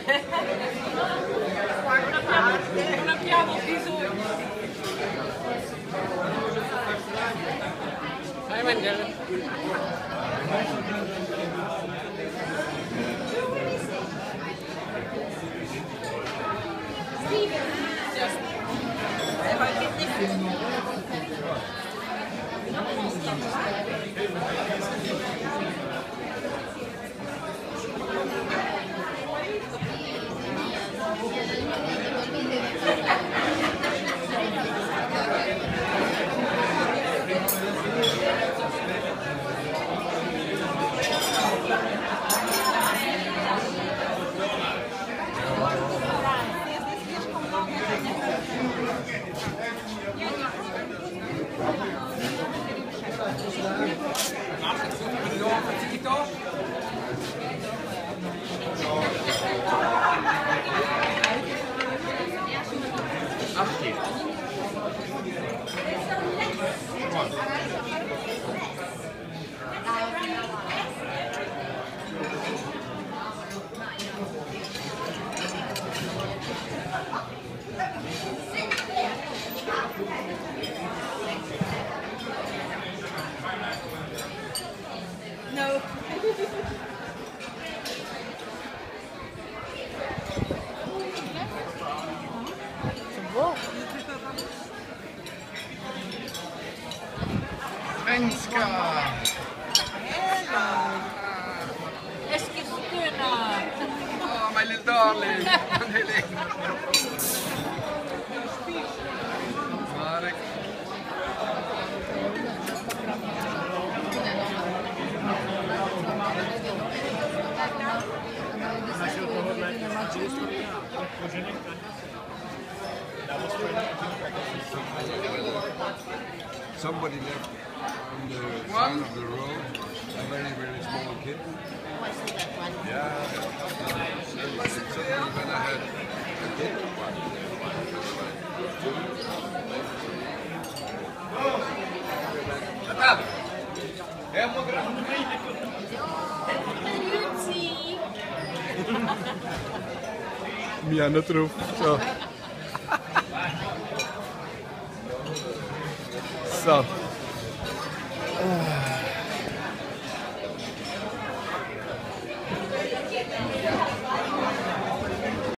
Non abbiamo bisogno. Vai a mangiare. No. Svenska! Eskilstuna! Oh, my little darling! Marek. Somebody left on the side of the road, a very, very small kid. Yeah. Suddenly when I had a kid. Mia na troef. Zo. Zo.